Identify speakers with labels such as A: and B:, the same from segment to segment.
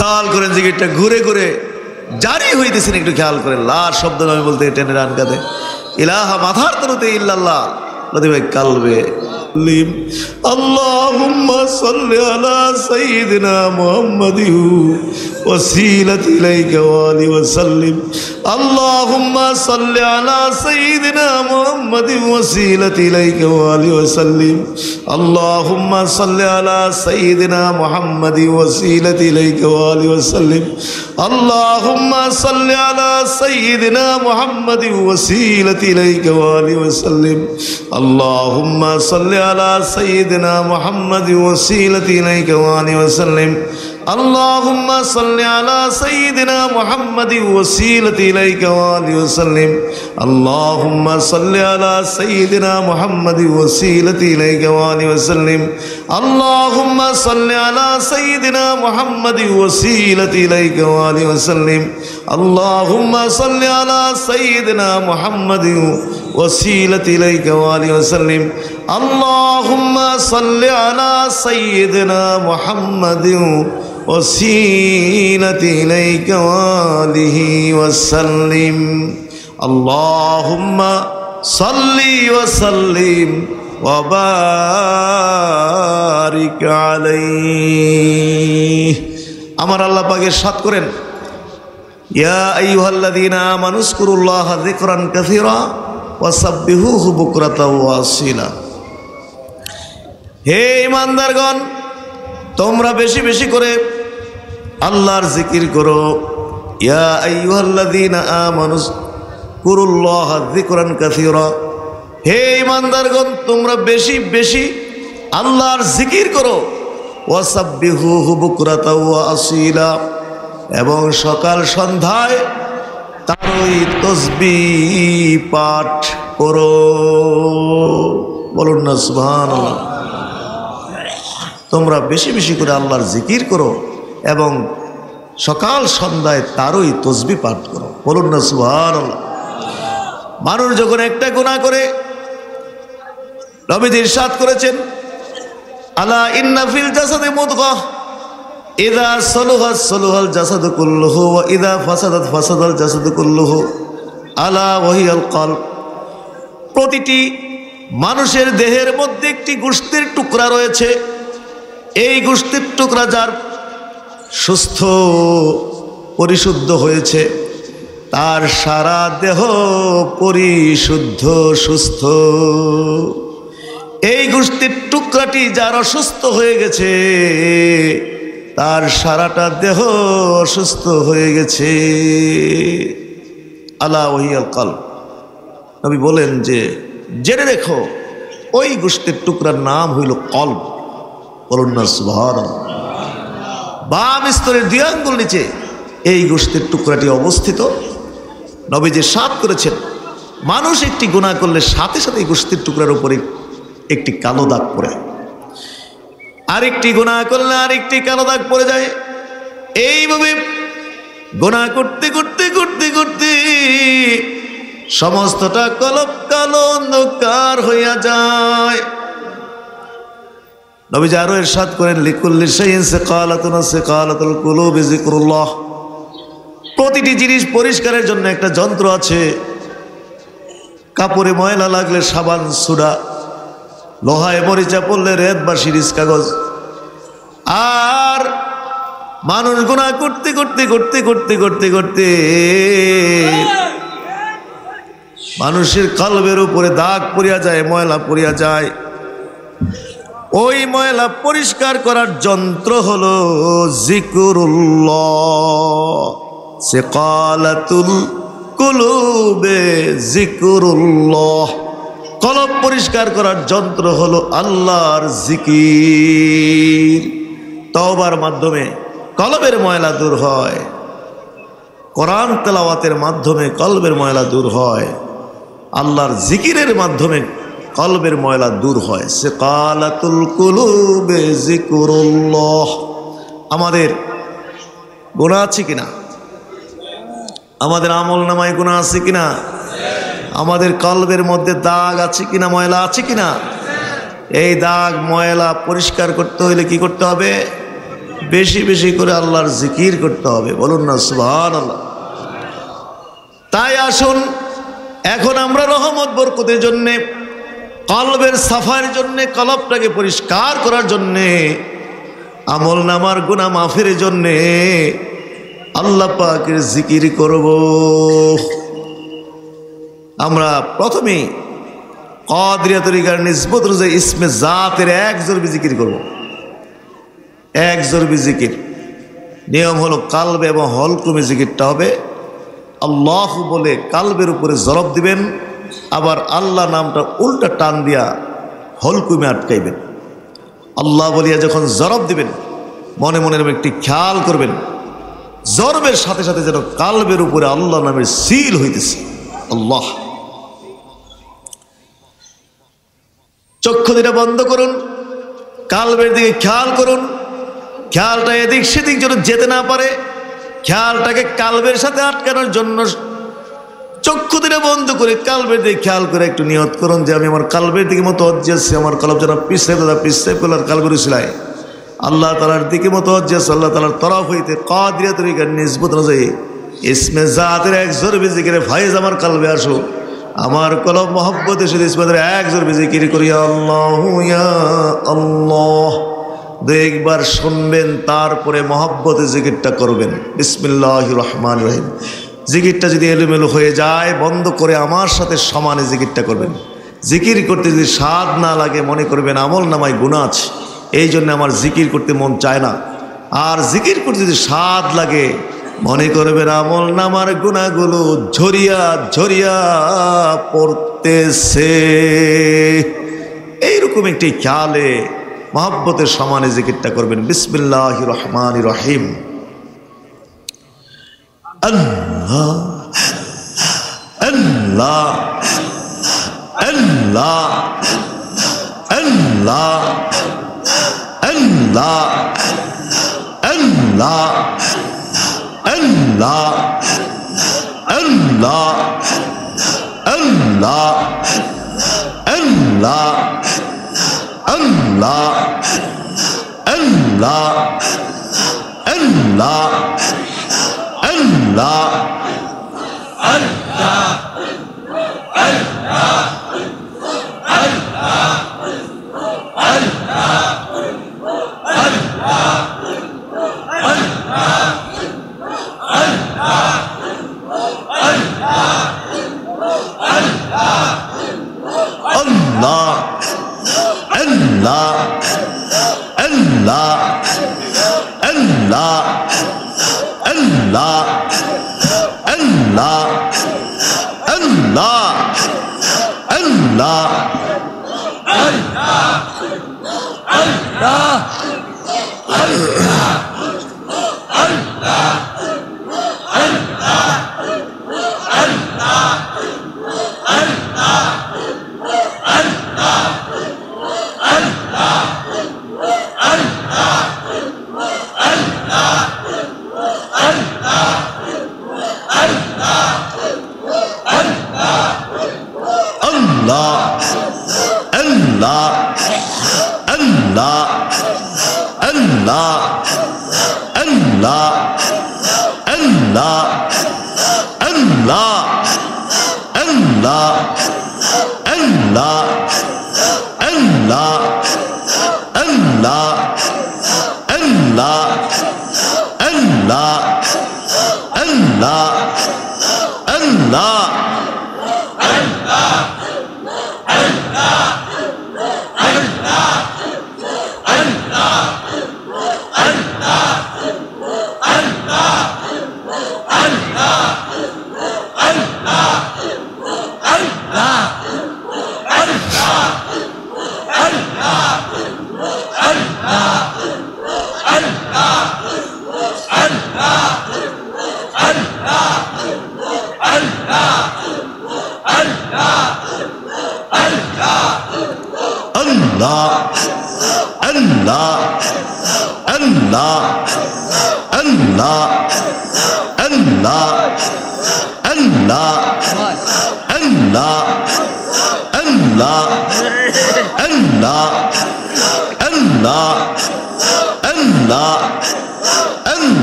A: খেয়াল করেন জিকিরটা ঘুরে ঘুরে জারি হইতেছেন, একটু খেয়াল করেন। লা শব্দ আমি বলতে টেনে রান কাঁদে, ইলাহা মাথার তরুতে ইল্লাল্লাহ লতিফে কালবে লিম। আল্লাহুম্মা সাল্লি আলা সাইয়্যিদিনা মুহাম্মাদি ওয়াসিলাতি ইলাইকা ওয়া আলিহি ওয়া সাল্লিম। আল্লাহুম্মা সাল্লি আলা সাইয়্যিদিনা মুহাম্মাদি ওয়াসিলাতি ইলাইকা ওয়া আলিহি ওয়া সাল্লিম। আল্লাহুম্মা সাল্লি আলা সাইয়্যিদিনা মুহাম্মাদি ওয়াসিলাতি ইলাইকা ওয়া আলিহি ওয়া সাল্লিম। আল্লাহুম্মা সাল্লি আলা সাইয়্যিদিনা মুহাম্মাদি ওয়াসিলাতি ইলাইকা ওয়া আলিহি ওয়া সাল্লিম। আল্লাহুম্মা সাল্লি আলা সাইয়্যিদিনা মুহাম্মাদি ওয়াসিলাতি ইলাইকা ওয়া আলিহি ওয়া সাল্লিম। আল্লাহুম্মা সাল্লি আলা সাইয়্যিদিনা মুহাম্মাদি ওয়াসিলাতি ইলাইকা ওয়া আলিহি ওয়া সাল্লিম। আল্লাহুম্মা সাল্লি আলা সাইয়্যিদিনা মুহাম্মাদি ওয়াসিলাতি ইলাইকা ওয়া আলিহি ওয়া সাল্লিম। আল্লাহুম্মা সাল্লি আলা সাইয়্যিদিনা মুহাম্মাদি ওয়াসিলাতি ইলাইকা ওয়া আলিহি ওয়া সাল্লিম। আল্লাহুম্মা সাল্লি আলা সাইয়্যিদিনা মুহাম্মাদি ওয়াসিলাতি ইলাইকা ওয়া আলিহি ওয়া সাল্লিম। আল্লাহুম্মা সাল্লি আলা সাইয়্যিদিনা মুহাম্মাদি ওয়াসিলাতি ইলাইকা ওয়া আলিহি ওয়া সাল্লিম। আল্লাহুম্মা সাল্লি ওয়া সাল্লিম ওয়া বারিক আলাইহি। আমার আল্লাহ পাকের সাথ করেন, ইয়া আইয়ুহাল্লাযীনা আমানু যকুরুল্লাহা যিকরান কাসীরা ওয়া সাব্বিহুহু বুকরাতাও ওয়া আসীলা। হে ঈমানদারগণ, তোমরা বেশি বেশি করে আল্লাহর জিকির করো। ইয়া আইয়ুহাল্লাযীনা আমানু যকুরুল্লাহা যিকরান কাসীরা। হে ঈমানদারগণ, তোমরা বেশি বেশি আল্লাহর জিকির করো। ওয়া সাব্বিহুহু বুকরাতাও ওয়া আসীলা, এবং সকাল সন্ধ্যায় তারই তসবিহ পাঠ করো। বলুন না সুবহানাল্লাহ। তোমরা বেশি বেশি করে আল্লাহর জিকির করো এবং সকাল সন্ধ্যায় তারই তসবিহ পাঠ করো। বলুন না সুবহানাল্লাহ। মানুষ যখন একটা গুনাহ করে, নবীজি ইরশাদ করেছেন, আলা ইন্না ফিল জাসাদি মুদগাহ ইযা সালুহাত সালুহাল জাসাদু কুল্লুহু ওয়া ইযা ফাসাদাত ফাসাদাল জাসাদু কুল্লুহু আলা ওয়াহিয়াল কলব। প্রতিটি মানুষের দেহের মধ্যে একটি গোশতের টুকরা রয়েছে। এই গোশতের টুকরা যার সুস্থ পরিশুদ্ধ হয়েছে, তার সারা দেহ পরিশুদ্ধ সুস্থ। এই গোশতের টুকরাটি যার অসুস্থ হয়ে গেছে, তার সারাটা দেহ অসুস্থ হয়ে গেছে। আলা ওয়াহিয়াল কলব। নবী বলেন যে জেনে রেখো, ওই গোশতের টুকরার নাম হইল কলব। বলুন না সুবহানাল্লাহ। বাম স্তরের 2 আঙ্গুল নিচে এই গোশতের টুকরাটি অবস্থিত। নবীজি ইরশাদ করেছেন, মানুষ একটি গুনাহ করলে সাথে সাথে এই গোশতের টুকরার উপরে একটি কালো দাগ পড়ে, আরেকটি গুনাহ করলে আরেকটি কালো দাগ পড়ে যায়। এইভাবে গুনাহ করতে করতে করতে করতে সমস্তটা কলব কালো অন্ধকার হইয়া যায়। নবীজি আরো ইরশাদ করেন, লিকুল্লি শাইইন সিকালাতুন সিকালাতুল কুলুবি যিকরুল্লাহ। প্রতিটি জিনিস পরিষ্কারের জন্য একটা যন্ত্র আছে। কাপড়ে ময়লা লাগলে সাবান সুডা, লোহায় মরিচা পড়লে রেত বা শিরিষ কাগজ। আর মানুষ গুনাহ করতে করতে করতে করতে করতে করতে মানুষের কলবের উপরে দাগ পড়িয়া যায়, ময়লা পড়িয়া যায়। ওই ময়লা পরিষ্কার করার যন্ত্র হলো যিকরুল্লাহ। সিকালাতুল কুলুবে যিকরুল্লাহ। কলব পরিষ্কার করার যন্ত্র হলো আল্লাহর জিকির। তওবার মাধ্যমে কলবের ময়লা দূর হয়, কোরআন তেলাওয়াতের মাধ্যমে কলবের ময়লা দূর হয়, আল্লাহর জিকিরের মাধ্যমে কলবের ময়লা দূর হয়। সিকালাতুল কুলুবে যিকরুল্লাহ। আমাদের গুনাহ আছে কিনা? আমাদের আমল নামায় গুনাহ আছে কিনা? আমাদের কলবের মধ্যে দাগ আছে কিনা, ময়লা আছে কিনা? এই দাগ ময়লা পরিষ্কার করতে হইলে কি করতে হবে? বেশি বেশি করে আল্লাহর জিকির করতে হবে, বলুন না সুবহানাল্লাহ। তাই আসুন এখন আমরা রহমত বরকতের জন্যে, কলবের সাফার জন্যে, কলবটাকে পরিষ্কার করার জন্যে, আমল নামার গুনাহ মাফের জন্যে আল্লাহ পাকের জিকির করব। আমরা প্রথমেই কাদরিয়া তরিকার নিসবত অনুযায়ী ইসমে জাতের এক জরবি জিকির করব। এক জরবি জিকির নিয়ম হলো কালবে এবং হলকুমে জিকিরটা হবে। আল্লাহ বলে কালবের উপরে জরব দিবেন, আবার আল্লাহ নামটা উল্টা টান দিয়া হলকুমে আটকাইবেন। আল্লাহ বলিয়া যখন জরব দিবেন মনে মনে একটি খেয়াল করবেন, জরবের সাথে সাথে যেন কালবের উপরে আল্লাহ নামের সিল হইতেছে। আল্লাহ, চক্ষু দুটা বন্ধ করুন, কালবের দিকে খেয়াল করুন, খেয়ালটা এদিক সেদিক যেন যেতে না পারে। খেয়ালটাকে কালবের সাথে আটকানোর জন্য চক্ষু দুটা বন্ধ করে কালবের দিকে খেয়াল করে একটু নিয়ত করুন যে আমি আমার কালবের দিকে মতো অজ্জাসি, আমার কলব যেন পিছাই করলার কালবের উসিলায় আল্লাহ তাআলার দিকে মতো অজ্জাসি, আল্লাহ তাআলার তরফ হইতে কাদরিয়া তরিকার নিসবত অনুযায়ী ইসমে জাতের এক জরবি জিকিরে ফায়েজ আমার কালবে আসো, আমার কলব মহব্বত এসে ইসমাদের এক জরবি জিকির করি আল্লাহু ইয়া আল্লাহ। একবার শুনবেন, তারপরে মহব্বতে জিকিরটা করবেন। বিসমিল্লাহির রহমানির রহিম। জিকিরটা যদি এলোমেলো হয়ে যায় বন্ধ করে আমার সাথে সমানে জিকিরটা করবেন। জিকির করতে যদি স্বাদ না লাগে মনে করবেন আমল নামায় গুনাহ আছে, এই জন্য আমার জিকির করতে মন চায় না। আর জিকির করতে যদি স্বাদ লাগে মনে করবেন আমল নামার গুনাহগুলো ঝরিয়া ঝরিয়া পড়তেছে। এইরকম একটি খেয়ালে মহব্বতের সমানে জিকিরটা করবেন। বিসমিল্লাহির রহমানির রহিম। আল্লাহ আল্লাহ আল্লাহ আল্লাহ আল্লাহ আল্লাহ আল্লাহ আল্লাহ আল্লাহ আল্লাহ আল্লাহ আল্লাহ আল্লাহ আল্লাহ আল্লাহ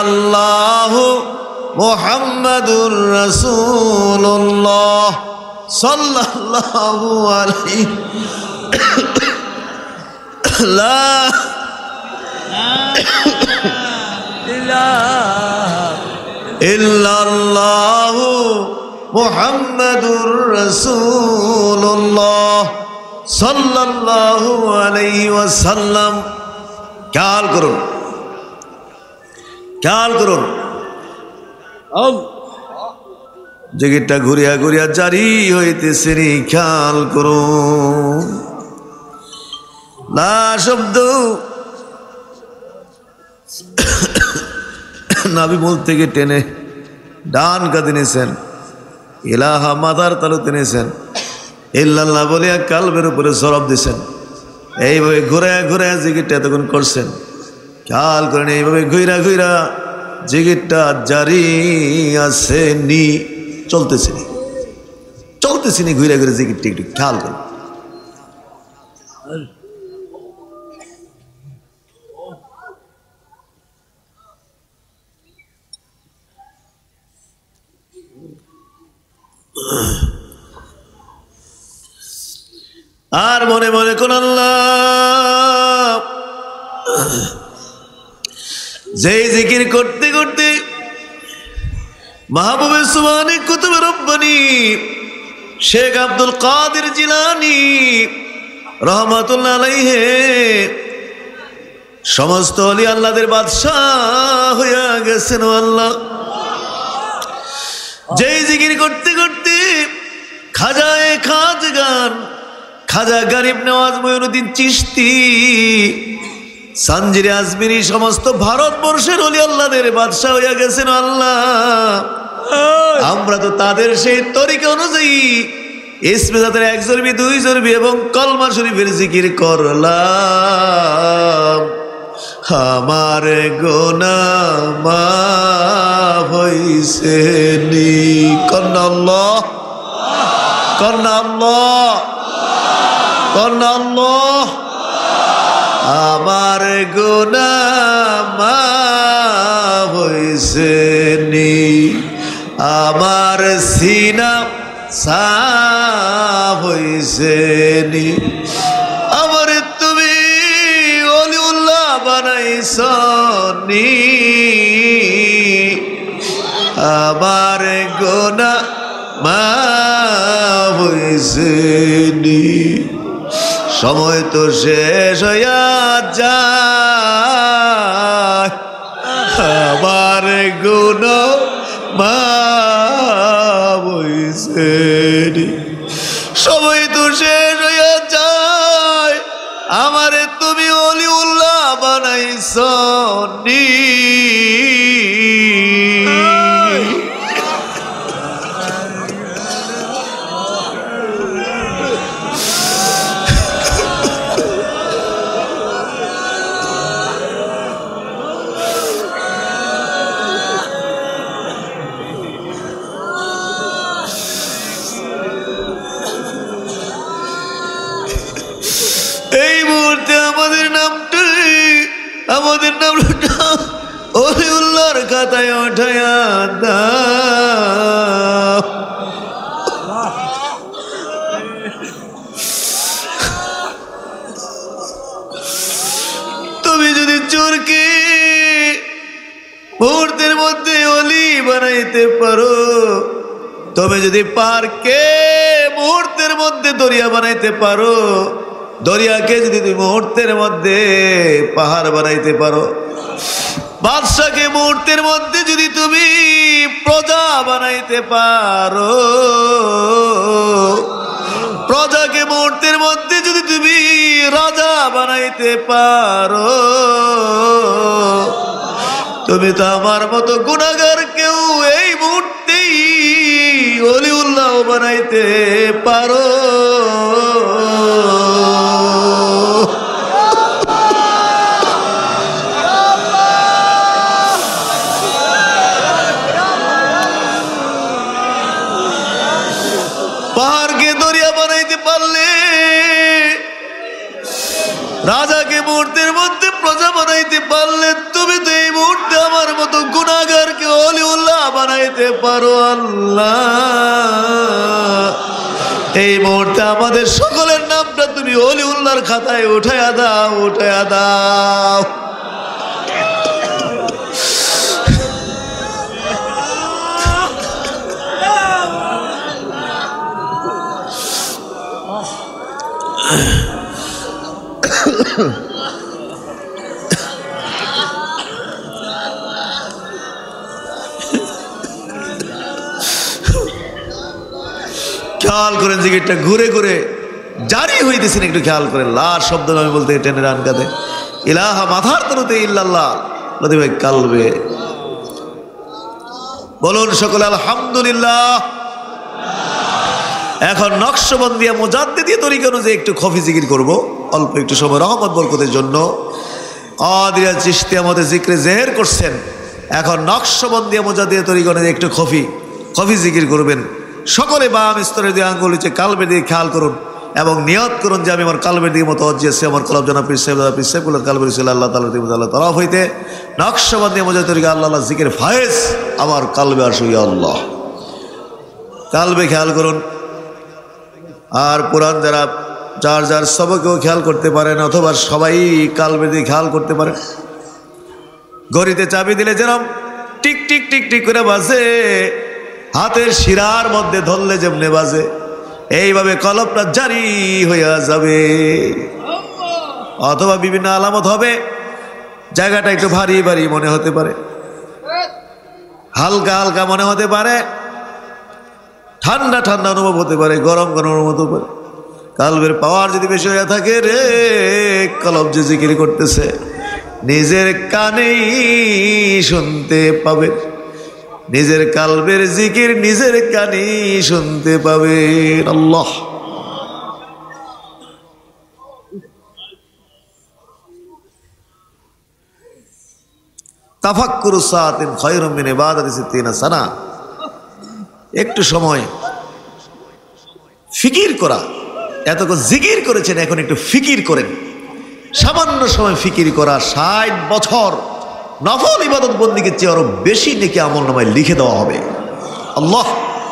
A: ইল্লাল্লাহু মুহাম্মাদুর রাসূলুল্লাহ সাল্লাল্লাহু আলাইহি লা ইল্লাল্লাহু মুহাম্মাদুর রাসূলুল্লাহ সাল্লাল্লাহু আলাইহি ওয়াসাল্লাম। খেয়াল করুন, খেয়াল করুন, জিকিরটা ঘুরিয়া ঘুরিয়া জারি হইতেছে, খেয়াল করুন। লা শব্দ নাভি মূল থেকে টেনে ডান কাঁধে নিয়েছেন, ইলাহা মাথার তালুতে নিয়েছেন, ইল্লাল্লাহ বলিয়া কালবের উপরে সরব দিয়েছেন। এইভাবে ঘুরে ঘুরে জিকিরটা এতক্ষণ করছেন। খেয়াল করেন, এইভাবে ঘুরা ঘুরা জিকিরটা জারি আছে নি, চলতেছে নি, চলতেছে নি, ঘুরে ঘুরে জিকিরটা একটু খেয়াল করেন। আর মনে মনে কোন আল্লাহ, যেই জিকির করতে করতে মাহবুবে সুবহানে কুতুবে রব্বানি শেখ আব্দুল কাদের জিলানী রহমাতুল্লাহ আলাইহি সমস্ত ওলি আল্লাহদের বাদশাহ হইয়া গেছেন। আল্লাহ, যেই জিকির করতে করতে খাজায়ে খাজগান খাজা গরিব নওয়াজ মঈনুদ্দিন চিশতি সানজিরে আজমিরি সমস্ত ভারতবর্ষের ওলি আল্লাহদের বাদশাহ হইয়া গেছেন। আল্লাহ, আমরা তো তাদের সেই তরিকা অনুযায়ী ইসমে জাতের 1 জরবি 2 জরবি এবং কলমা শরীফের জিকির করলাম। আমার গুনাহ মাফ হইছে নি, কন্না আল্লাহ, কন্না আল্লাহ, কন্না আল্লাহ। আমার গুনাহ মাফ হইছে নি, আমার সিনা সাফ হইছে নি, আমার তুমি ওলিউল্লাহ বানাইছ নি, আমার গুনাহ মাফ হইছে নি। সময় তো শেষ হইয়া যায়, আমার গুনাহ মাফ হইছে নি। সময় তো শেষ হইয়া যায়, আমারে তুমি ওলিউল্লাহ বানাইছ নি। এই মুহূর্তে আমাদের নামটা ওলিউল্লাহর খাতায় উঠায়া দাও। তুমি যদি চোরকে মুহূর্তের মধ্যে ওলি বানাইতে পারো, তুমি যদি পারকে মুহূর্তের মধ্যে দরিয়া বানাইতে পারো, দরিয়াকে যদি তুমি মুহূর্তের মধ্যে পাহাড় বানাইতে পারো, বাদশাকে মুহূর্তের মধ্যে যদি তুমি প্রজা বানাইতে পারো, প্রজাকে মুহূর্তের মধ্যে যদি তুমি রাজা বানাইতে পারো, তুমি তো আমার মতো গুনাহগার কেউ এই মুহূর্তেই ওলিউল্লাহ বানাইতে পারো। পাহাড়কে দরিয়া বানাইতে পারলে, রাজাকে মুহূর্তের মধ্যে প্রজা বানাইতে পারলে, তুমি তো এই মুহূর্তে আমার মতো গুনাহগারকে ওলিউল্লাহ বানাইতে পারো আল্লাহ। এই মুহূর্তে আমাদের সকলের নামটা তুমি ওলিউল্লাহর খাতায় উঠায়া দাও, উঠায়া দাও। খেয়াল করেন জিকিরটা ঘুরে ঘুরে জারি হইতেছেন, একটু খেয়াল করেন। লা শব্দ আমি বলতে টেনে রান কাঁদে ইলাহা মাথার তরুতে ইল্লাল্লাহ লতি ভাই কালবে। বলুন সকলে আলহামদুলিল্লাহ। এখন নকশবন্দিয়া মুজাদ্দিদি তরিকা অনুযায়ী একটু খফি জিকির করব অল্প একটু সময় রহমত বরকতের জন্য। কাদিরিয়া চিশতি আমাদের জিক্রে জেহের করছেন, এখন নকশবন্দিয়া মুজাদ্দিদি তরিকা অনুযায়ী একটু খফি জিকির করবেন। সকলে বাম স্তরের দিয়ে আঙ্গুল হচ্ছে কালবের দিকে খেয়াল করুন এবং নিয়ত করুন যে আমি আমার কালবের দিকে মতো অজ্জেছে আমার কলব জানা পীর সাহেব কালবের ছিল আল্লাহ তাআলা আল্লাহ তরফ হইতে নকশবন্দিয়া মুজাদ্দিদি তরিকা আল্লাহ আল্লাহ জিকির ফায়েজ আমার কালবে আসুই আল্লাহ। কালবে খেয়াল করুন। আর পুরান যারা যার যার সবকেও খেয়াল করতে পারেন অথবা সবাই কালবে দিয়ে খেয়াল করতে পারেন। ঘড়িতে চাবি দিলে যেরকম টিক টিক টিক টিক করে বাজে, হাতের শিরার মধ্যে ধরলে যেমনে বাজে, এইভাবে কলবটা জারি হইয়া যাবে। অথবা বিভিন্ন আলামত হবে, জায়গাটা একটু ভারী ভারী মনে হতে পারে, হালকা হালকা মনে হতে পারে, ঠান্ডা ঠান্ডা অনুভব হতে পারে, গরম গরম অনুভব হতে পারে। কালবের পাওয়ার যদি বেশি হয়ে থাকে রে, কলব যে জিকির করতেছে নিজের কানেই শুনতে পাবে, নিজের কালবের জিকির নিজের কানেই শুনতে পাবে। আল্লাহ তাফাক্কুরু সাআতিন খায়রুম মিন ইবাদাতি সিত্তিনা সানা। একটু সময় ফিকির করা, এতক্ষণ জিকির করেছেন এখন একটু ফিকির করেন। সামান্য সময় ফিকির করা 60 বছর নফল ইবাদত বন্দিকে চেয়ে আরো বেশি নেকি আমল নামায় লিখে দেওয়া হবে। আল্লাহ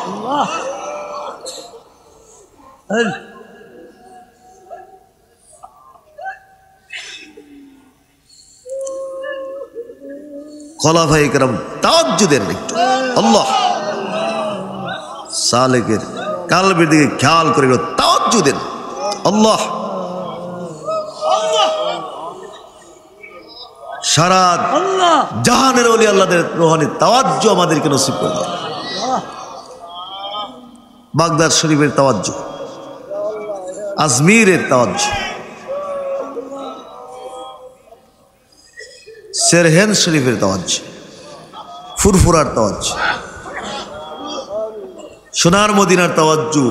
A: খলাফায়ে কেরাম তাওয়াজ্জু দেন একটু। আল্লাহ সালেকের কালবের দিকে খেয়াল করে তাওয়াজ্জু দেন। আল্লাহ সারা জাহানের ওলি আল্লাহদের রুহানি তাওয়াজ্জু আমাদেরকে নসিব করে দাও। বাগদাদ শরীফের তাওয়াজ্জু, আজমিরের তাওয়াজ্জু, সেরহেন শরীফের তাওয়াজ্জু, ফুরফুরার তাওয়াজ্জু, সোনার মদিনার তাওয়াজ্জু,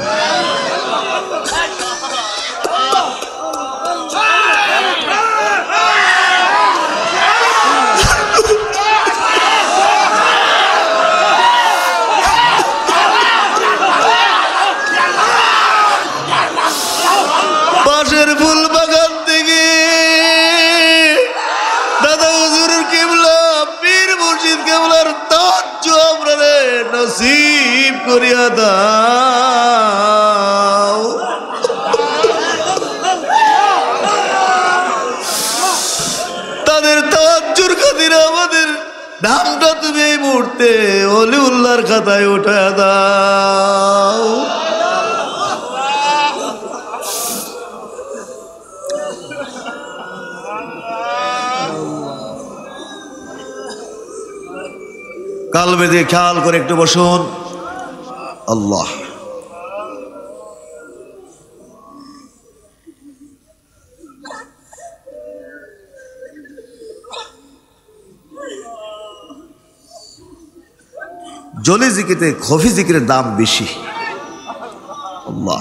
A: পাশের ফুল বাগান থেকে দাদা হুজুরের কিবলা পীর মুর্শিদ কিবলার তাওয়াজ্জু আমরা নসিব করিয়া দাও। তাদের তাওয়াজ্জুর খাতিরে আমাদের নামটা তুমি এই মুহূর্তে ওলিউল্লাহর খাতায় উঠায়া দাও। কালবে দিয়ে খেয়াল করে একটু বসুন। আল্লাহ জলি জিকিরে খফি জিকিরের দাম বেশি। আল্লাহ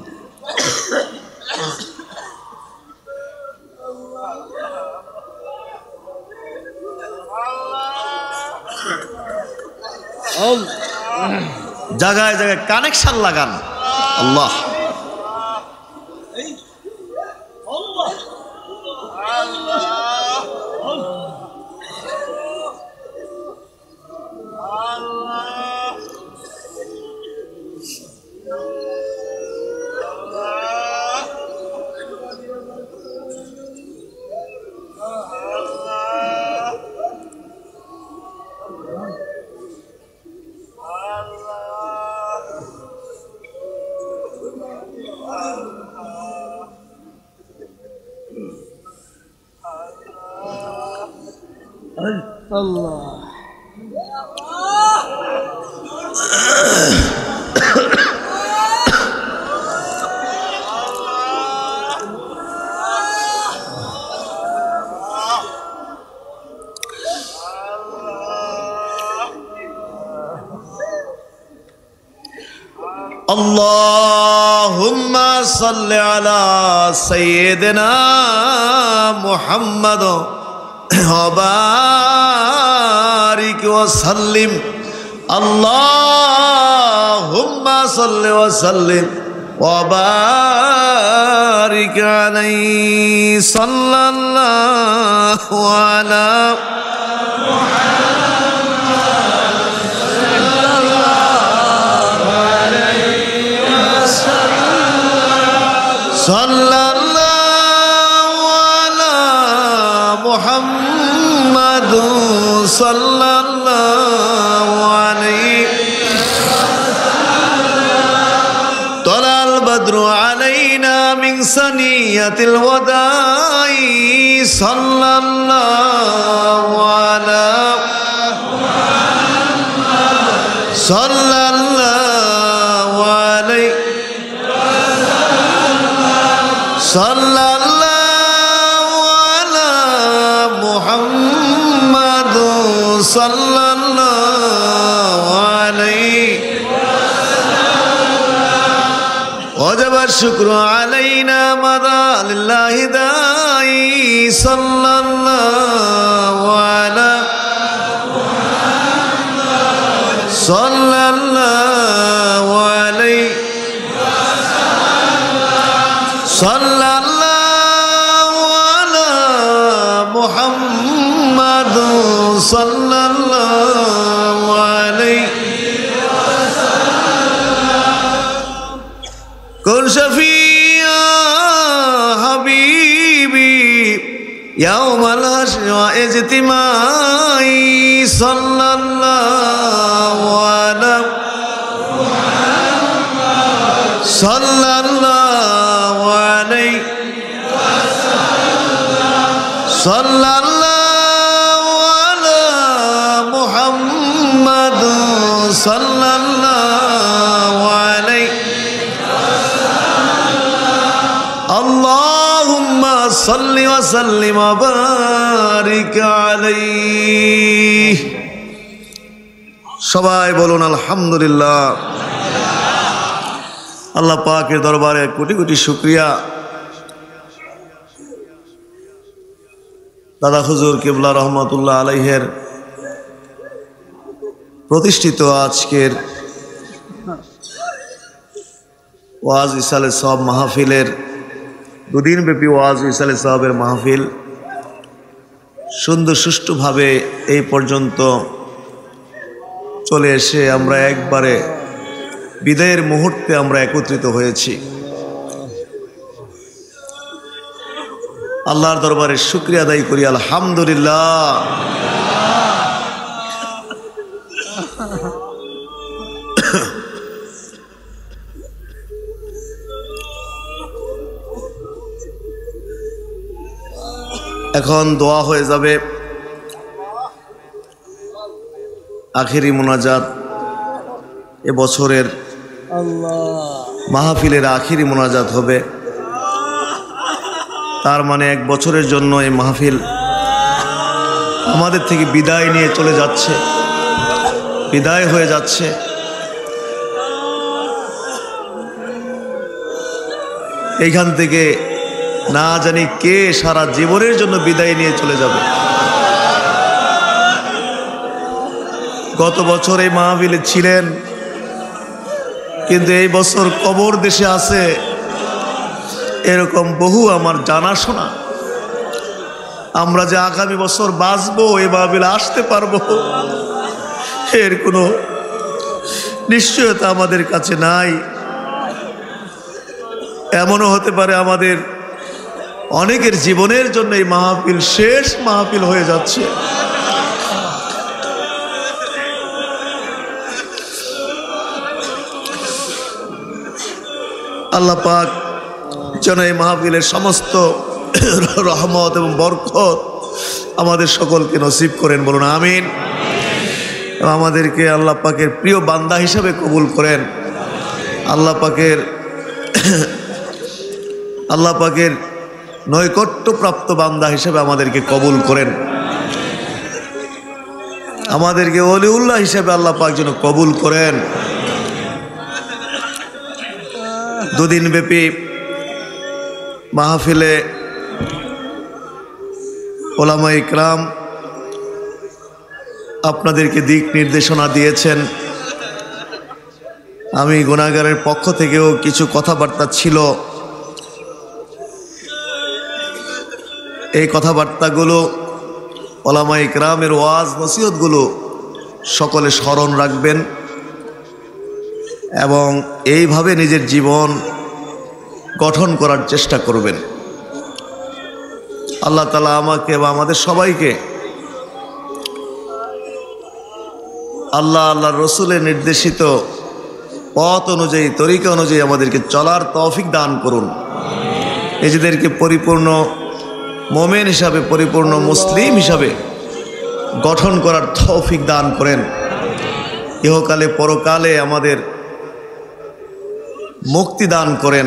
A: জায়গায় জায়গায় কানেকশন লাগান। আল্লাহ
B: আল্লাহ
A: اللهم صل على سيدنا محمد وبارك وسلم اللهم صل وسلم وبارك عليه صلى الله على صلى الله على محمد صلى الله عليه طلع البدر علينا من ثنية الوداع صلى الله على صلى الله عليه صلى الله على محمد صلى الله عليه وجب الشكر علينا مدى لله داعي صلى الله على صلى الله عليه صلى الله على محمد صلى الله عليه كن شفيعا حبيبي يوم الحشر واجتماع صلى الله على صلى الله عليه صلى الله على محمد صلى الله عليه اللهم صل وسلم وبارك عليه সবাই বলুন আলহামদুলিল্লাহ। আল্লাহ পাকের দরবারে কোটি কোটি শুকরিয়া। দাদা হুজুর কিবলা রহমতুল্লাহ আলাইহের প্রতিষ্ঠিত আজকের ওয়াজ ইসালে সওয়াব মাহফিলের দুদিন ব্যাপী ওয়াজ ইসালে সওয়াবের মাহফিল সুন্দর সুষ্ঠুভাবে এই পর্যন্ত চলে এসে আমরা একবারে বিদায়ের মুহূর্তে আমরা একত্রিত হয়েছি। আল্লাহর দরবারে শুকরিয়া আদায় করি আলহামদুলিল্লাহ। এখন দোয়া হয়ে যাবে, আখেরি মোনাজাত এবছরের মাহফিলের আখেরি মোনাজাত হবে। তার মানে এক বছরের জন্য এই মাহফিল আমাদের থেকে বিদায় নিয়ে চলে যাচ্ছে, বিদায় হয়ে যাচ্ছে। এইখান থেকে না জানি কে সারা জীবনের জন্য বিদায় নিয়ে চলে যাবে। গত বছর এই মাহফিলে ছিলেন, কিন্তু এই বছর কবর দেশে আছে এরকম বহু আমার জানাশোনা। আমরা যে আগামী বছর বাঁচবো, এই মাহফিলে আসতে পারবো, এর কোনো নিশ্চয়তা আমাদের কাছে নাই। এমনও হতে পারে আমাদের অনেকের জীবনের জন্য এই মাহফিল শেষ মাহফিল হয়ে যাচ্ছে। আল্লাহ পাক যেন এই মাহফিলের সমস্ত রহমত এবং বরকত আমাদের সকলকে নসিব করেন, বলুন আমিন। এবং আমাদেরকে আল্লাহ পাকের প্রিয় বান্দা হিসাবে কবুল করেন। আল্লাহ পাকের নৈকট্যপ্রাপ্ত বান্দা হিসেবে আমাদেরকে কবুল করেন। আমাদেরকে ওলিউল্লাহ হিসেবে আল্লাহ পাক যেন কবুল করেন। দুদিন ব্যাপী মাহফিলে ওলামা ইকরাম আপনাদেরকে দিক নির্দেশনা দিয়েছেন। আমি গুনাহগারের পক্ষ থেকেও কিছু কথাবার্তা ছিল, এই কথাবার্তাগুলো ওলামা ইকরামের ওয়াজ নসিহতগুলো সকলে স্মরণ রাখবেন এবং এইভাবে নিজের জীবন গঠন করার চেষ্টা করবেন। আল্লাহ তাআলা আমাকে এবং আমাদের সবাইকে আল্লাহর রসুলের নির্দেশিত পথ অনুযায়ী, তরিকা অনুযায়ী আমাদেরকে চলার তৌফিক দান করুন। নিজেদেরকে পরিপূর্ণ মোমেন হিসাবে, পরিপূর্ণ মুসলিম হিসাবে গঠন করার তৌফিক দান করেন। ইহকালে পরকালে আমাদের মুক্তি দান করেন।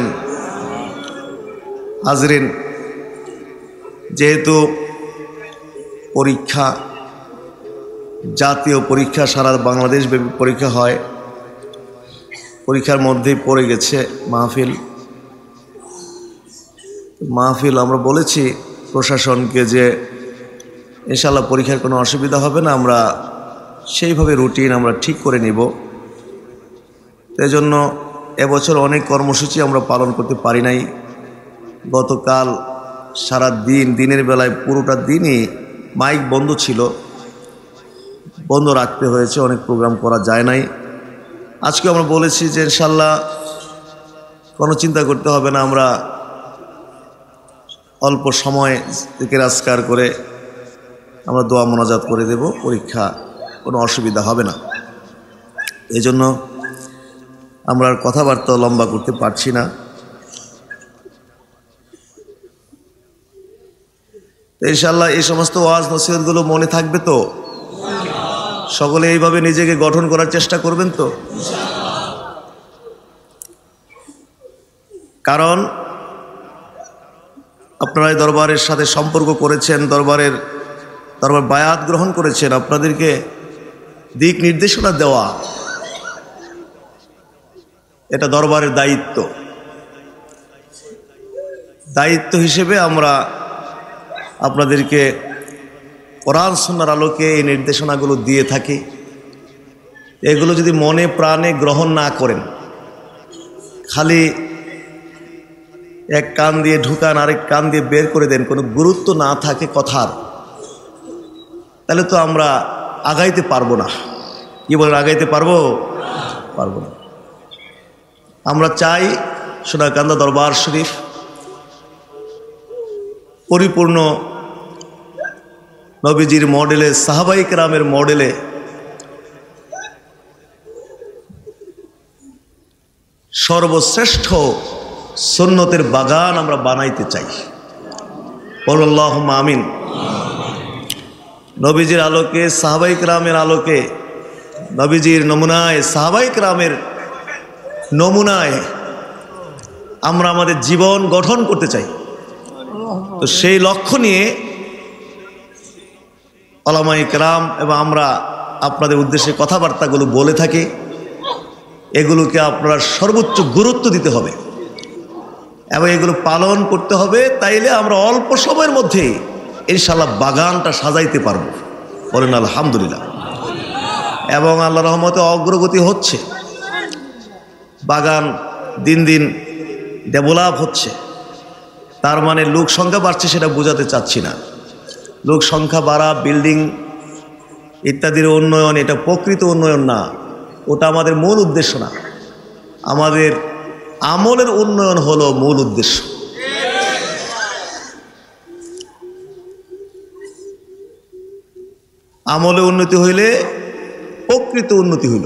A: হাজরিন, যেহেতু পরীক্ষা, জাতীয় পরীক্ষা, সারা বাংলাদেশ ব্যাপী পরীক্ষা হয়, পরীক্ষার মধ্যেই পড়ে গেছে মাহফিল। আমরা বলেছি প্রশাসনকে যে ইনশাআল্লাহ পরীক্ষার কোনো অসুবিধা হবে না, আমরা সেইভাবে রুটিন আমরা ঠিক করে নিব। এই জন্য এবছর অনেক কর্মসূচি আমরা পালন করতে পারি নাই। গতকাল সারা দিনের বেলায় পুরোটা দিনই মাইক বন্ধ ছিল, বন্ধ রাখতে হয়েছে, অনেক প্রোগ্রাম করা যায় নাই। আজকে আমরা বলেছি যে ইনশাআল্লাহ কোনো চিন্তা করতে হবে না, আমরা অল্প সময় থেকে আজকার করে আমরা দোয়া মোনাজাত করে দেব, পরীক্ষা কোনো অসুবিধা হবে না। এই জন্য আমরা আর কথাবার্তা লম্বা করতে পারছি না। ইনশাআল্লাহ এই সমস্ত ওয়াজ নসিহতগুলো মনে থাকবে তো? সকলে এইভাবে নিজেকে গঠন করার চেষ্টা করবেন তো? কারণ আপনারা এই দরবারের সাথে সম্পর্ক করেছেন, দরবার বায়াত গ্রহণ করেছেন। আপনাদেরকে দিক নির্দেশনা দেওয়া এটা দরবারের দায়িত্ব হিসেবে আমরা আপনাদেরকে কোরআন সুন্নাহর আলোকে এই নির্দেশনাগুলো দিয়ে থাকি। এগুলো যদি মনে প্রাণে গ্রহণ না করেন, খালি এক কান দিয়ে ঢুকান আরেক কান দিয়ে বের করে দেন, কোনো গুরুত্ব না থাকে কথার, তাহলে তো আমরা আগাইতে পারবো না। কি বলেন, আগাইতে পারবো না। আমরা চাই সোনাকান্দা দরবার শরীফ পরিপূর্ণ নবীজির মডেলে, সাহাবায়ে কেরামের মডেলে সর্বশ্রেষ্ঠ সুন্নতের বাগান আমরা বানাইতে চাই। বলুন আল্লাহুম্মা আমিন। নবীজির আলোকে, সাহাবায়ে কেরামের আলোকে, নবীজির নমুনায়, সাহাবায়ে কেরামের নমুনায় আমরা আমাদের জীবন গঠন করতে চাই। তো সেই লক্ষ্য নিয়ে ওলামায়ে কেরাম এবং আমরা আপনাদের উদ্দেশ্যে কথাবার্তাগুলো বলে থাকি। এগুলোকে আপনারা সর্বোচ্চ গুরুত্ব দিতে হবে এবং এগুলো পালন করতে হবে। তাইলে আমরা অল্প সময়ের মধ্যে ইনশাআল্লাহ বাগানটা সাজাইতে পারবো। বলেন আলহামদুলিল্লাহ। এবং আল্লাহর রহমতে অগ্রগতি হচ্ছে, বাগান দিন দিন ডেভেলপ হচ্ছে। তার মানে লোক সংখ্যা বাড়ছে সেটা বোঝাতে চাচ্ছি না। লোক সংখ্যা বাড়া, বিল্ডিং ইত্যাদির উন্নয়ন, এটা প্রকৃত উন্নয়ন না, ওটা আমাদের মূল উদ্দেশ্য না। আমাদের আমলের উন্নয়ন হলো মূল উদ্দেশ্য। আমলে উন্নতি হইলে প্রকৃত উন্নতি হইল।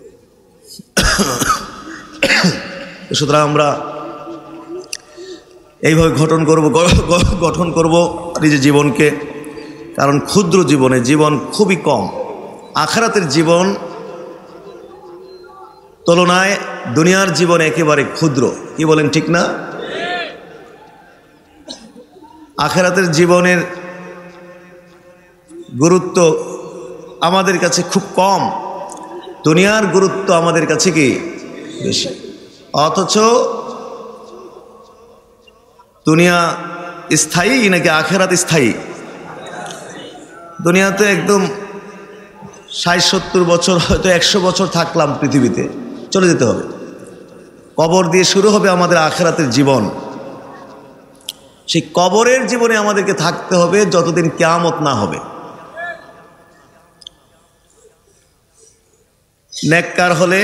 A: সুতরাং আমরা এইভাবে গঠন করব নিজের জীবনকে। কারণ ক্ষুদ্র জীবন খুবই কম। আখিরাতের জীবন তুলনায় দুনিয়ার জীবন একেবারে ক্ষুদ্র। কি বলেন, ঠিক না? আখিরাতের জীবনের গুরুত্ব আমাদের কাছে খুব কম, দুনিয়ার গুরুত্ব আমাদের কাছে কি বেশি। অথচ দুনিয়া স্থায়ী নাকি আখিরাত স্থায়ী? দুনিয়াতে একদম 60-70 বছর, হয়তো 100 বছর থাকলাম পৃথিবীতে, চলে যেতে হবে। কবর দিয়ে শুরু হবে আমাদের আখিরাতের জীবন। সেই কবরের জীবনে আমাদেরকে থাকতে হবে যতদিন কিয়ামত না হবে। নেককার হলে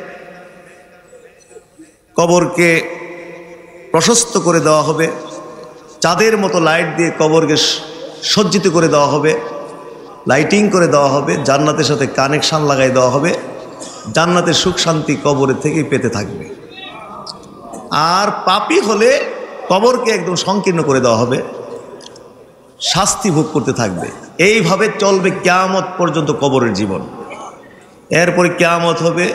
A: কবরকে প্রশস্ত করে দেওয়া হবে, চাঁদের মতো লাইট দিয়ে কবরকে সজ্জিত করে দেওয়া হবে, লাইটিং করে দেওয়া হবে, জান্নাতের সাথে কানেকশান লাগাই দেওয়া হবে, জান্নাতের সুখ শান্তি কবরের থেকেই পেতে থাকবে। আর পাপী হলে কবরকে একদম সংকীর্ণ করে দেওয়া হবে, শাস্তি ভোগ করতে থাকবে। এইভাবে চলবে কিয়ামত পর্যন্ত কবরের জীবন। এরপরে কিয়ামত হবে,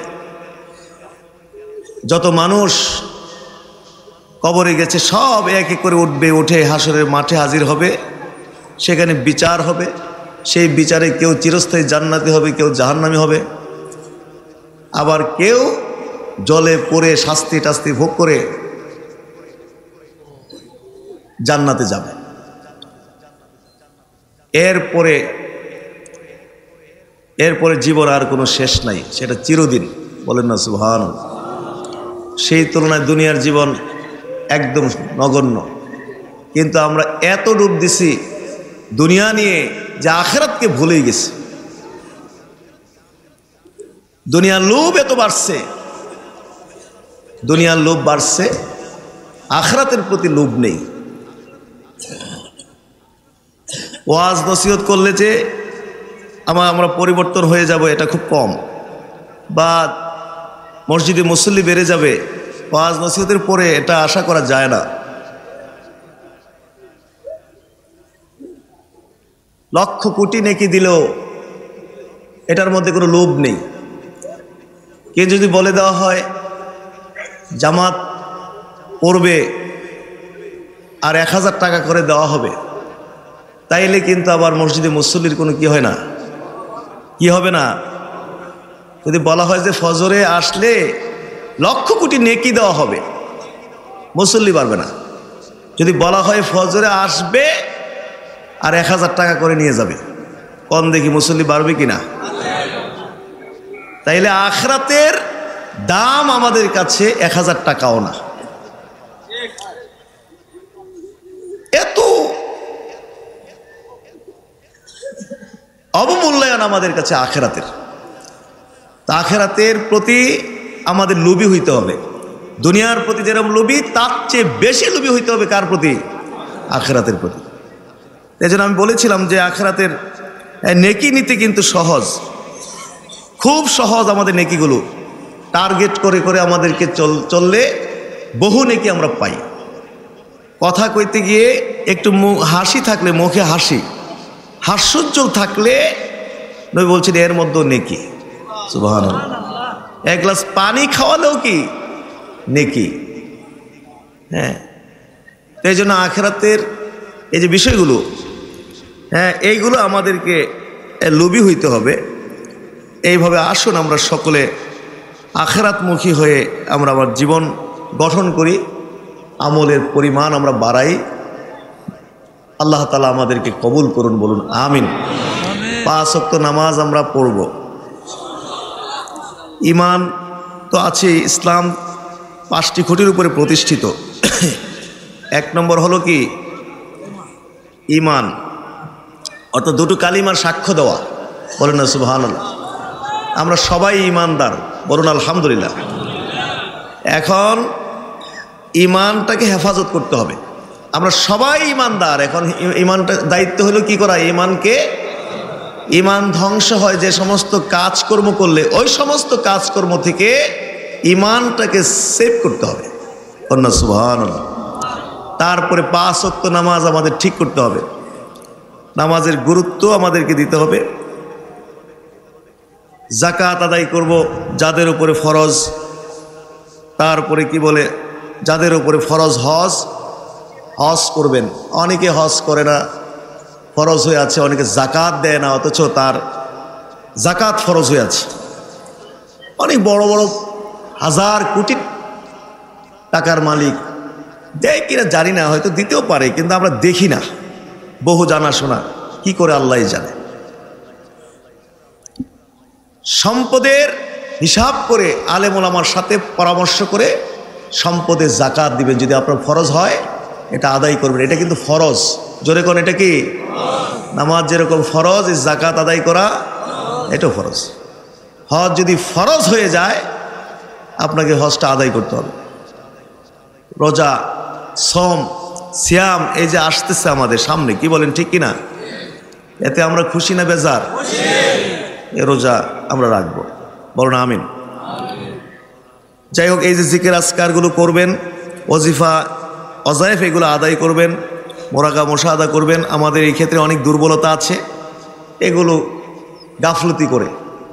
A: যত মানুষ কবরে গেছে সব এক এক করে উঠবে, উঠে হাসরের মাঠে হাজির হবে, সেখানে বিচার হবে। সেই বিচারে কেউ চিরস্থায়ী জান্নাতি হবে, কেউ জাহান্নামী হবে, আবার কেউ জলে পড়ে শাস্তি টাস্তি ভোগ করে জান্নাতে যাবে। এরপরে জীবন আর কোনো শেষ নাই, সেটা চিরদিন। বলেন না সুবহানাল্লাহ। সেই তুলনায় দুনিয়ার জীবন একদম নগণ্য। কিন্তু আমরা এত ডুব দিছি দুনিয়া নিয়ে যে আখিরাতকে ভুলেই গেছি। দুনিয়ার লোভ এত বাড়ছে, দুনিয়ার লোভ বাড়ছে, আখিরাতের প্রতি লোভ নেই। ওয়াজ নসিহত করলে যে আমরা পরিবর্তন হয়ে যাব এটা খুব কম, বা মসজিদে মুসল্লি বেড়ে যাবে ওয়াজ নসিহতের পরে এটা আশা করা যায় না। লক্ষ কোটি নেকি দিলেও এটার মধ্যে কোনো লোভ নেই। কে যদি বলে দেওয়া হয় জামাত পড়বে আর 1000 টাকা করে দেওয়া হবে, তাইলে কিন্তু আবার মসজিদে মুসল্লির কোনো কি হয় না, কি হবে না। যদি বলা হয় যে ফজরে আসলে লক্ষ কোটি নেকি দেওয়া হবে, মুসল্লি পারবে না। যদি বলা হয় ফজরে আসবে আর 1000 টাকা করে নিয়ে যাবে, কম দেখি মুসল্লি বাড়বে কিনা। তাইলে আখিরাতের দাম আমাদের কাছে 1000 টাকাও না। এত অবমূল্যায়ন আমাদের কাছে আখিরাতের। তা আখিরাতের প্রতি আমাদের লোভী হইতে হবে। দুনিয়ার প্রতি যেরকম লোভী, তার চেয়ে বেশি লোভী হইতে হবে কার প্রতি? আখিরাতের প্রতি। এই জন্য আমি বলেছিলাম যে আখিরাতের নেকি নিতে কিন্তু সহজ, খুব সহজ। আমাদের নেকিগুলো টার্গেট করে করে আমাদেরকে চললে বহু নেকি আমরা পাই। কথা কইতে গিয়ে একটু হাসি থাকলে, মুখে হাসি, হাস্যোজ্জ্বল থাকলে নবী বলছেন এর মধ্যেও নেকি। সুবহানাল্লাহ। এক গ্লাস পানি খাওয়ালেও কি নেকি। হ্যাঁ, এই জন্য আখিরাতের এই যে বিষয়গুলো, হ্যাঁ, এইগুলো আমাদেরকে লোভী হইতে হবে। এইভাবে আসুন আমরা সকলে আখিরাতমুখী হয়ে আমরা আমার জীবন গঠন করি, আমলের পরিমাণ আমরা বাড়াই। আল্লাহ তাআলা আমাদেরকে কবুল করুন, বলুন আমিন। 5 ওয়াক্ত নামাজ আমরা পড়ব। ঈমান তো আছে, ইসলাম 5টি খুঁটির উপরে প্রতিষ্ঠিত। 1 নম্বর হলো কি? ঈমান, অর্থাৎ দুটো কালিমার সাক্ষ্য দেওয়া। বলেন না সুবহানাল্লাহ। আমরা সবাই ঈমানদার, বলুন আলহামদুলিল্লাহ। এখন ঈমানটাকে হেফাজত করতে হবে। আমরা সবাই ঈমানদার। এখন ঈমানটা দায়িত্ব হলো কি করা? ঈমানকে, ঈমান ধ্বংস হয় যে সমস্ত কাজকর্ম করলে, ওই সমস্ত কাজকর্ম থেকে ঈমানটাকে সেভ করতে হবে। বলুন না সুবহানাল্লাহ। তারপরে 5 ওয়াক্ত নামাজ আমাদের ঠিক করতে হবে, নামাজের গুরুত্ব আমাদেরকে দিতে হবে। যাকাত আদায় করব যাদের উপরে ফরজ, তারপরে কি বলে যাদের উপরে ফরজ হজ করবেন। অনেকে হজ করে না, ফরজ হয়ে আছে, অনেকে যাকাত দেয় না অথচ তার যাকাত ফরজ হয়ে আছে। অনেক বড় বড় হাজার কোটি টাকার মালিক দেয় কিনা জানি না, হয়তো দিতেও পারে, কিন্তু আমরা দেখি না, বহু জানাশোনা কি করে আল্লাহই জানে। সম্পদের হিসাব করে আলেম ওলামার সাথে পরামর্শ করে সম্পদের যাকাত দিবেন। যদি আপনার ফরজ হয় এটা আদায় করবেন, এটা কিন্তু ফরজ। জোরে কোন এটা কি? নামাজ যেরকম ফরজ, এই যাকাত আদায় করা এটাও ফরজ। হজ যদি ফরজ হয়ে যায় আপনাকে হজটা আদায় করতে হবে। রোজা, সম, সিয়াম এই যে আসতেছে আমাদের সামনে, কি বলেন ঠিক কিনা? এতে আমরা খুশি না বেজার? এ রোজা আমরা রাখবো, বলুন আমিন। যাই হোক, এই যে জিকির আজকারগুলো করবেন, ওজিফা অজায়েফ এগুলো আদায় করবেন, মোরাকা মোশাহাদা করবেন। আমাদের এই ক্ষেত্রে অনেক দুর্বলতা আছে, এগুলো গাফলতি করে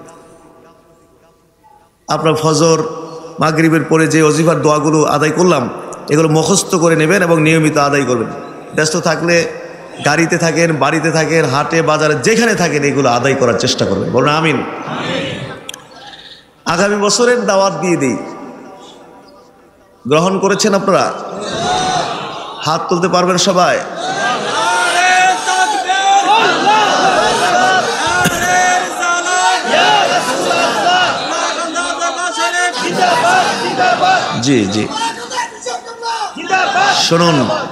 A: আপনার ফজর মাগরিবের পরে যে ওজিফার দোয়াগুলো আদায় করলাম এগুলো মুখস্থ করে নেবেন এবং নিয়মিত আদায় করবেন। ব্যস্ত থাকলে গাড়িতে থাকেন, বাড়িতে থাকেন, হাটে বাজারে যেখানে থাকেন এগুলো আদায় করার চেষ্টা করবেন, বলুন আমিন। আগামী বছরের দাওয়াত দিয়ে দিই, গ্রহণ করেছেন আপনারা? হাত তুলতে পারবেন সবাই? জি জি, শুনুন,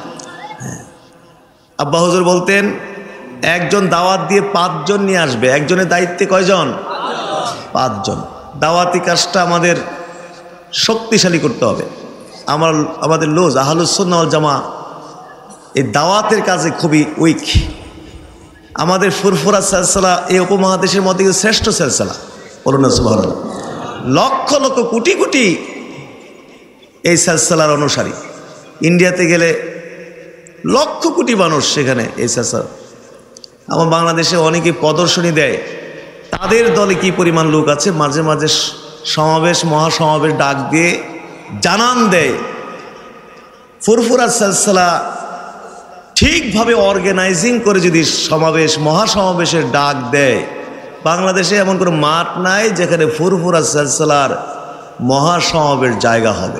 A: আব্বা হুজুর বলতেন একজন দাওয়াত দিয়ে 5 জন নিয়ে আসবে। একজনের দায়িত্বে কয়জন? 5 জন। দাওয়াতি কাজটা আমাদের শক্তিশালী করতে হবে। আমাদের লোজ আহলুস সুন্নাহ ওয়াল জামা এই দাওয়াতের কাজে খুবই উইক। আমাদের ফুরফুরা সিলসিলা এই উপমহাদেশের মধ্যে শ্রেষ্ঠ সিলসিলা, বলুন না সুবহানাল্লাহ। লক্ষ লক্ষ কোটি কোটি এই সিলসিলার অনুসারী। ইন্ডিয়াতে গেলে লক্ষ কোটি মানুষ সেখানে এই সিলসিলা। আমার বাংলাদেশে অনেকে প্রদর্শনী দেয়, তাদের দলে কি পরিমাণ লোক আছে। মাঝে মাঝে সমাবেশ, মহাসমাবেশ ডাক দিয়ে জানান দেয় ফুরফুরা সিলসিলা ঠিকভাবে অর্গানাইজিং করে যদি সমাবেশ, মহাসমাবেশের ডাক দেয়, বাংলাদেশে এমন কোনো মাঠ নাই যেখানে ফুরফুরা সিলসিলার মহাসমাবেশ জায়গা হবে।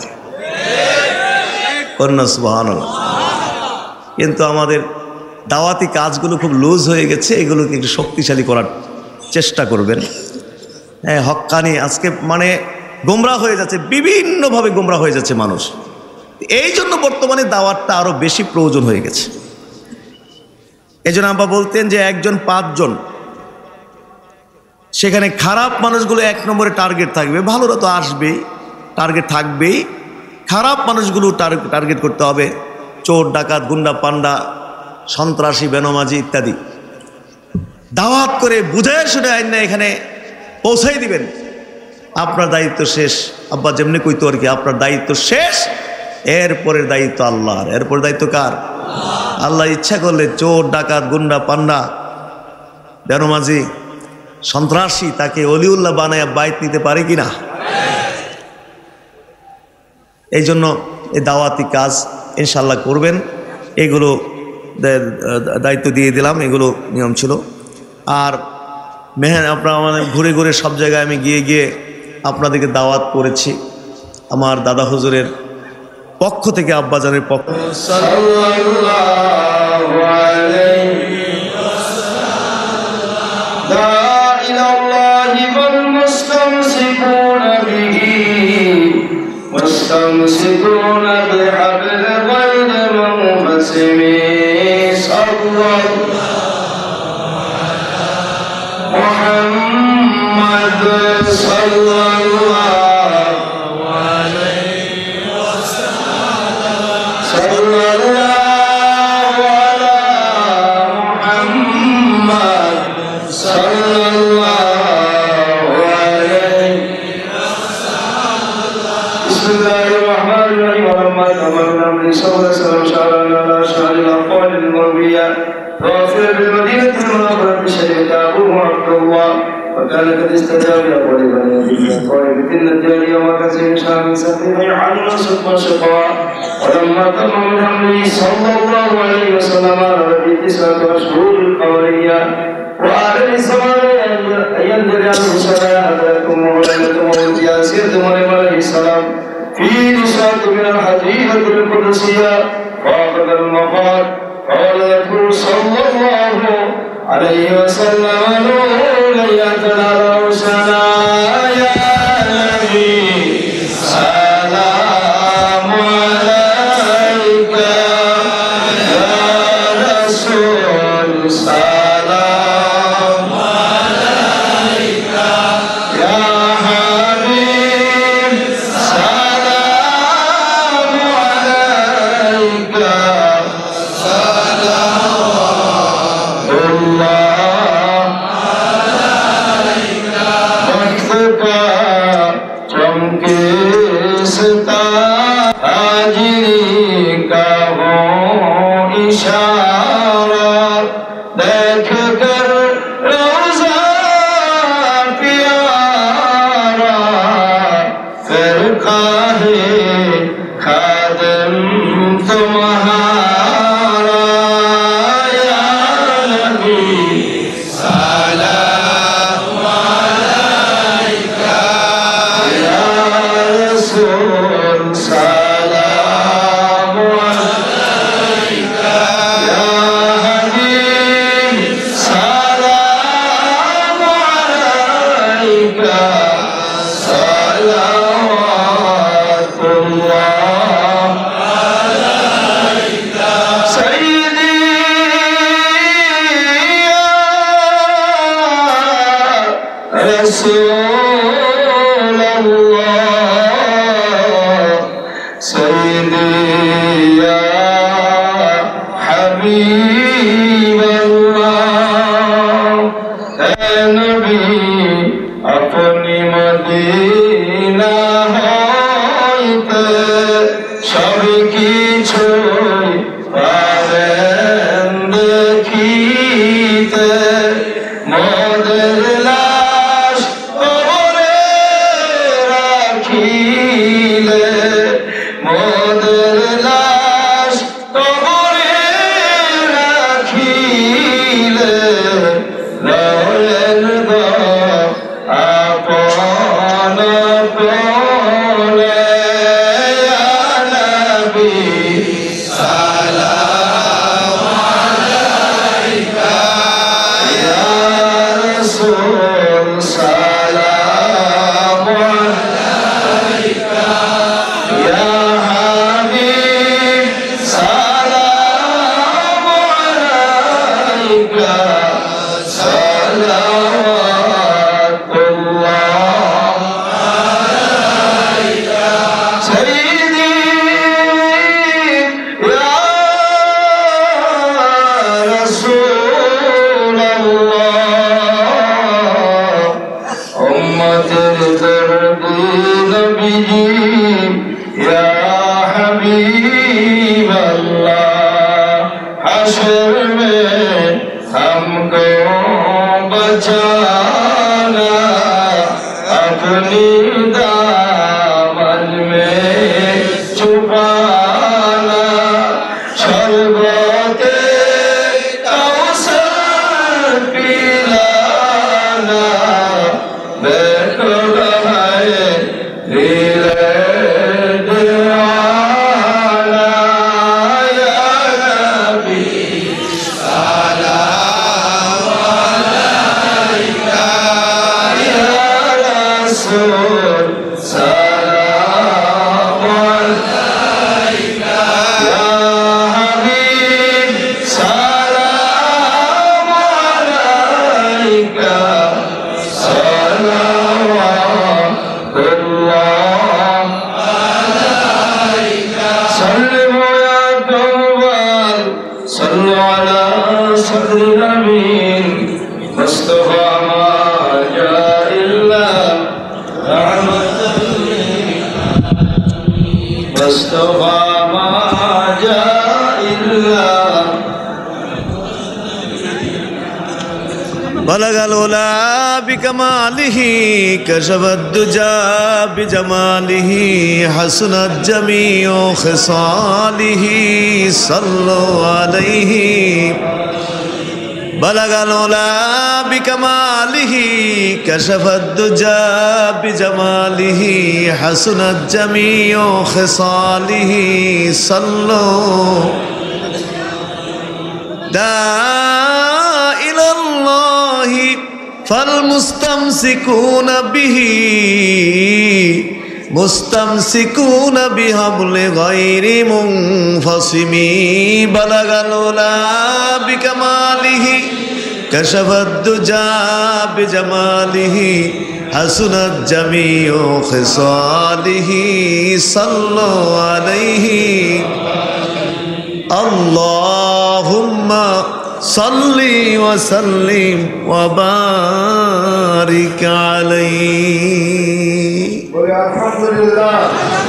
A: সুবহানাল্লাহ। কিন্তু আমাদের দাওয়াতি কাজগুলো খুব লুজ হয়ে গেছে, এগুলোকে একটু শক্তিশালী করার চেষ্টা করবেন। হ্যাঁ, হক্কানি আজকে মানে গোমরাহ হয়ে যাচ্ছে, বিভিন্নভাবে গোমরাহ হয়ে যাচ্ছে মানুষ। এই জন্য বর্তমানে দাওয়াতটা আরো বেশি প্রয়োজন হয়ে গেছে। এই জন্য আব্বা বলতেন যে একজন 5 জন, সেখানে খারাপ মানুষগুলো 1 নম্বরে টার্গেট থাকবে, ভালোরা তো আসবেই, টার্গেট থাকবেই। খারাপ মানুষগুলো টার্গেট করতে হবে, চোর, ডাকাত, গুন্ডা, পান্ডা, সন্ত্রাসী, বেনমাজি ইত্যাদি। দাওয়াত করে বুঝায় শুনে আইন না এখানে পৌঁছাই দিবেন, আপনার দায়িত্ব শেষ। আব্বা যেমনি কইতো আর কি, আপনার দায়িত্ব শেষ, এরপরের দায়িত্ব আল্লাহর। এরপর দায়িত্ব কার? আল্লাহ ইচ্ছা করলে চোর, ডাকাত, গুন্ডা, পান্ডা, বেনমাজি, সন্ত্রাসী তাকে অলিউল্লাহ বানায় বাইত নিতে পারে কিনা? এই জন্য এই দাওয়াতি কাজ ইনশাল্লাহ করবেন। এগুলো দায়িত্ব দিয়ে দিলাম, এগুলো নিয়ম ছিল। আর আপনারা আমাদের ঘুরে ঘুরে সব জায়গায় আমি গিয়ে গিয়ে আপনাদেরকে দাওয়াত করেছি আমার দাদা হুজুরের পক্ষ থেকে, আব্বাজানের পক্ষ।
B: مستمسكون بحبل غير منقسم صلى محمد صلى الله عليه وسلم صلى الله على محمد صلى الله عليه وسلم بسم الله الرحمن الرحيم. لك تستجاب يا قريب يا قريب إن الدنيا يوم كثير شام سفيه عن نصب وشقاء ولما تم من حمله صلى الله عليه وسلم على 9 أشهر القمرية وعلى الزمان أن ينزل عنه سلامتكم وغيرتم وإنتياسيتم عليه السلام في نشاط من الحديثة القدسية فأخذ المفاد قال صلى الله عليه وسلم نورا يتنال سنا يا نبي سلام عليك يا رسول سلام عليك يا حبيب سلام عليك
A: بلغ العلا بكماله كشف الدجى بجماله حسنت جميع خصاله صلوا عليه بلغ العلا بكماله كشف الدجى بجماله حسنت جميع خصاله صلوا إلى الله فالمستمسكون به مستمسكون بحبل غير منفصم بلغ العلا بكماله كشف الدجى بجماله حسنت جميع خصاله صلوا عليه اللهم صل وسلم وبارك عليه
B: الحمد لله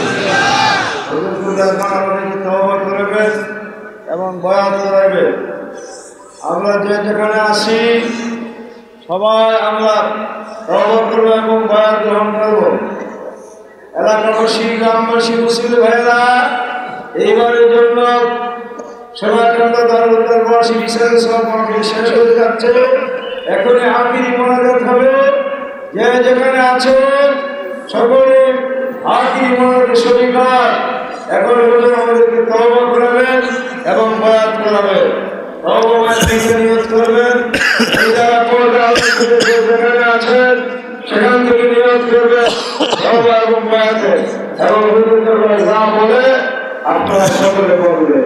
B: এবং বয়ান করাইবে আমরা যেখানে আসি সবাই আমরা তওবা করব এবং বয়ান গ্রহণ করব এলাকাবাসী গ্রামবাসী মুসলিম ভাইরা এইবারের জন্য সমাজের দরবারবাসী বিশেষ সমাবেশ শেষ হয়ে যাচ্ছে এখনই আখিরি মোনাজাত হবে যে যেখানে আছেন সকলে আখিরি মোনাজাতে শরীক হন এখন আমাদেরকে তওবা করাবেন এবং বয়াত করাবেন তওবা থেকে নিয়ত করবেন যারা যেখানে আছেন সেখান থেকে নিয়ত করবেন তওবা এবং বয়াতে এবং হুজুর যা বলে আপনারা সকলে বলবেন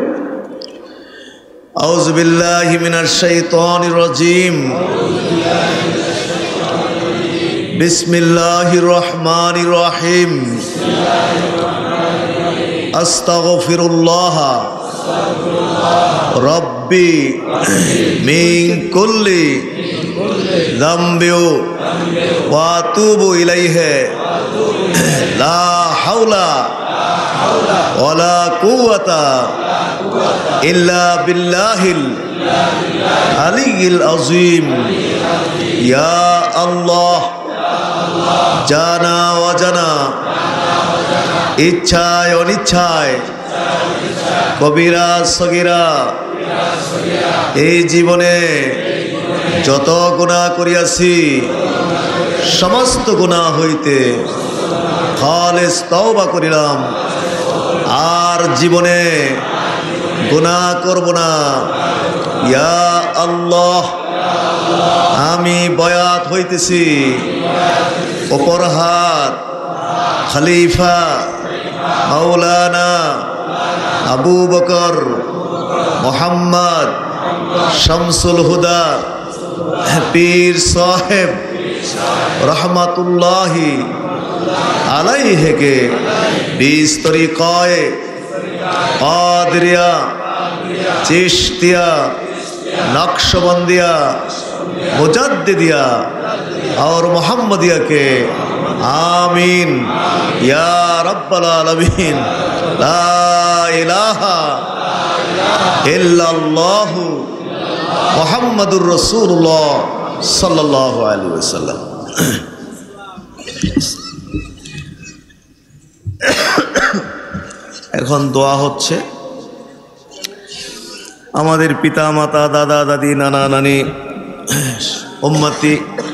A: أعوذ بالله من الشيطان الرجيم بسم الله الرحمن الرحيم أستغفر الله ربي من كل ذنب وأتوب إليه لا حول ولا قوة إلا بالله العلي العظيم يا الله জানা অজানা ইচ্ছায় অনিচ্ছায় কবিরা সগীরা এই জীবনে যত গুনাহ করিয়াছি সমস্ত গুনাহ হইতে খালেস তওবা করিলাম আর জীবনে গুনাহ করব না ইয়া আল্লাহ আমি বয়াত হইতেছি অপর হাত খলিফা মাওলানা আবু বকর মোহাম্মদ শামসুল হুদা পীর সাহেব রহমাতুল্লাহি আলাইহি কে 20 তরিকায়ে কাদরিয়া চিশতিয়া नक्शबंदिया मुजद्दिदिया और मोहम्मदिया के आमीन या रब्बल आलमीन ला इलाहा इल्लल्लाह मुहम्मदुर रसूलुल्लाह सल्लल्लाहु अलैहि वसल्लम। এখন দোয়া হচ্ছে আমাদের পিতা মাতা দাদা দাদি নানা নানি উম্মতি